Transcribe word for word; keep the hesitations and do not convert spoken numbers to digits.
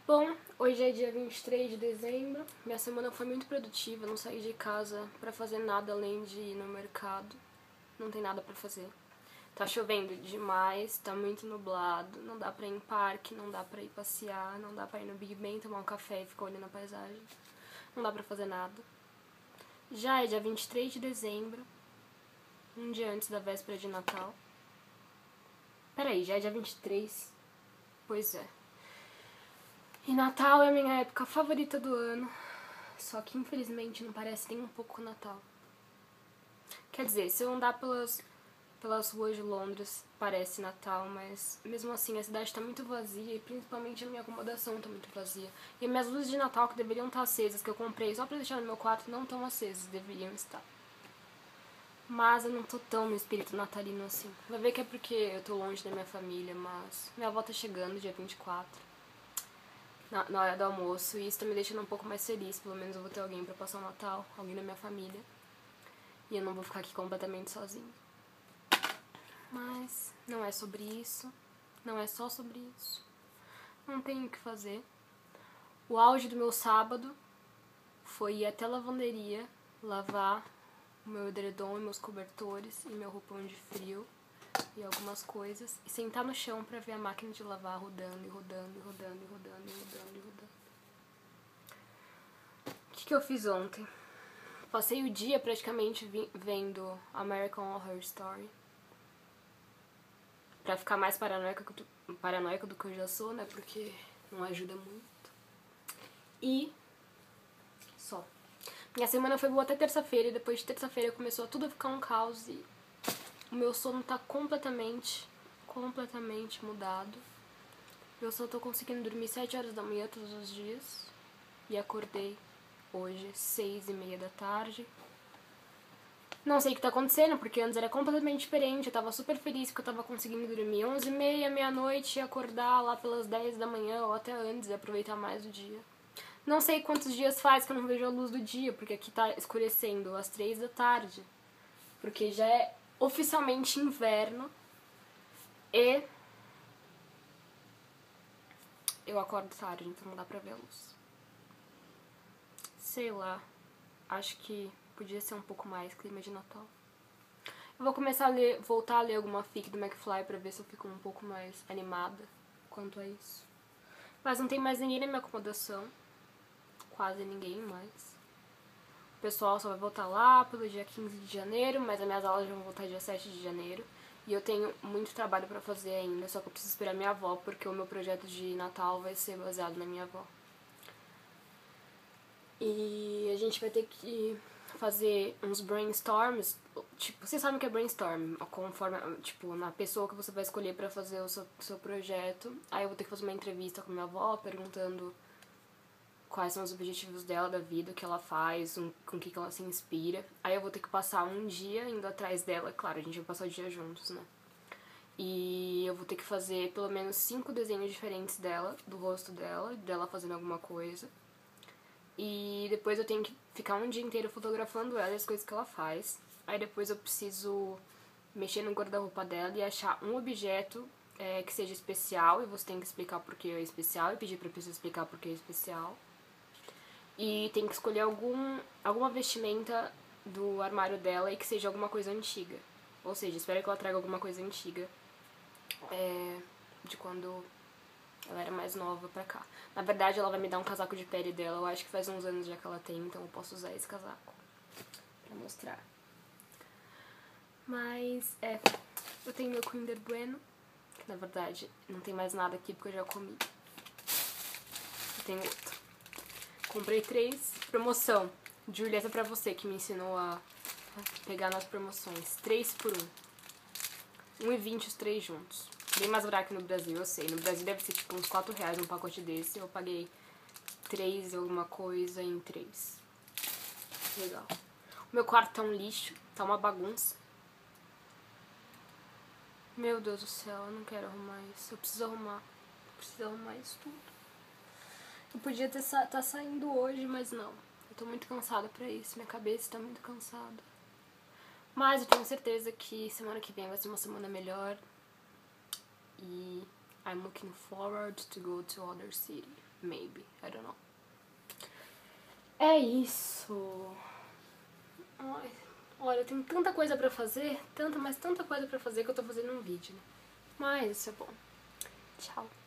Bom, hoje é dia vinte e três de dezembro, minha semana foi muito produtiva, não saí de casa pra fazer nada além de ir no mercado, não tem nada pra fazer. Tá chovendo demais, tá muito nublado, não dá pra ir em parque, não dá pra ir passear, não dá pra ir no Big Ben tomar um café e ficar olhando a paisagem, não dá pra fazer nada. Já é dia vinte e três de dezembro, um dia antes da véspera de Natal. Peraí, já é dia vinte e três? Pois é. E Natal é a minha época favorita do ano, só que infelizmente não parece nem um pouco Natal. Quer dizer, se eu andar pelas, pelas ruas de Londres, parece Natal, mas mesmo assim a cidade tá muito vazia e principalmente a minha acomodação tá muito vazia. E as minhas luzes de Natal que deveriam estar acesas, que eu comprei só pra deixar no meu quarto, não estão acesas, deveriam estar. Mas eu não tô tão no espírito natalino assim. Vai ver que é porque eu tô longe da minha família, mas minha avó tá chegando dia vinte e quatro. Na, na hora do almoço, e isso tá me deixando um pouco mais feliz, pelo menos eu vou ter alguém pra passar o Natal, alguém da minha família, e eu não vou ficar aqui completamente sozinha. Mas não é sobre isso, não é só sobre isso, não tenho o que fazer. O auge do meu sábado foi ir até a lavanderia, lavar o meu edredom e meus cobertores e meu roupão de frio e algumas coisas, e sentar no chão pra ver a máquina de lavar rodando e rodando e rodando e rodando e rodando e rodando. O que, que eu fiz ontem? Passei o dia praticamente vi vendo American Horror Story. Pra ficar mais paranoica, paranoica do que eu já sou, né? Porque não ajuda muito. E só. Minha semana foi boa até terça-feira, e depois de terça-feira começou a tudo a ficar um caos e o meu sono tá completamente, completamente mudado. Eu só tô conseguindo dormir sete horas da manhã todos os dias. E acordei hoje, seis e meia da tarde. Não sei o que tá acontecendo, porque antes era completamente diferente. Eu tava super feliz porque eu tava conseguindo dormir onze e meia, meia-noite, e acordar lá pelas dez da manhã ou até antes e aproveitar mais o dia. Não sei quantos dias faz que eu não vejo a luz do dia, porque aqui tá escurecendo às três da tarde. Porque já é oficialmente inverno e eu acordo tarde, então não dá pra ver a luz. Sei lá, acho que podia ser um pouco mais clima de Natal. Eu vou começar a ler, voltar a ler alguma fic do McFly pra ver se eu fico um pouco mais animada quanto a isso. Mas não tem mais ninguém na minha acomodação. Quase ninguém mais. O pessoal só vai voltar lá pelo dia quinze de janeiro, mas as minhas aulas vão voltar dia sete de janeiro. E eu tenho muito trabalho pra fazer ainda, só que eu preciso esperar minha avó, porque o meu projeto de Natal vai ser baseado na minha avó. E a gente vai ter que fazer uns brainstorms, tipo, vocês sabem o que é brainstorm, conforme, tipo, na pessoa que você vai escolher pra fazer o seu, seu projeto. Aí eu vou ter que fazer uma entrevista com minha avó, perguntando quais são os objetivos dela da vida, o que ela faz, um, com o que, que ela se inspira. Aí eu vou ter que passar um dia indo atrás dela, claro, a gente vai passar o dia juntos, né? E eu vou ter que fazer pelo menos cinco desenhos diferentes dela, do rosto dela, dela fazendo alguma coisa. E depois eu tenho que ficar um dia inteiro fotografando ela e as coisas que ela faz. Aí depois eu preciso mexer no guarda-roupa dela e achar um objeto é, que seja especial. E você tem que explicar por que é especial e pedir pra pessoa explicar por que é especial. E tem que escolher algum, alguma vestimenta do armário dela e que seja alguma coisa antiga. Ou seja, espero que ela traga alguma coisa antiga é, de quando ela era mais nova pra cá. Na verdade, ela vai me dar um casaco de pele dela. Eu acho que faz uns anos já que ela tem, então eu posso usar esse casaco pra mostrar. Mas, é, eu tenho meu Kinder Bueno, que na verdade não tem mais nada aqui porque eu já comi. Eu tenho outro. Comprei três. Promoção. Julia, essa é pra você que me ensinou a pegar nas promoções. Três por um. Um e vinte os três juntos. Bem mais barato que no Brasil, eu sei. No Brasil deve ser tipo uns quatro reais um pacote desse. Eu paguei três alguma coisa em três. Legal. O meu quarto tá um lixo. Tá uma bagunça. Meu Deus do céu, eu não quero arrumar isso. Eu preciso arrumar. Eu preciso arrumar isso tudo. Eu podia ter sa tá saindo hoje, mas não. Eu tô muito cansada pra isso. Minha cabeça tá muito cansada. Mas eu tenho certeza que semana que vem vai ser uma semana melhor. E I'm looking forward to go to other city. Maybe, I don't know. É isso. Ai, olha, tem tanta coisa pra fazer, tanta, mas tanta coisa pra fazer que eu tô fazendo um vídeo, né? Mas isso é bom. Tchau.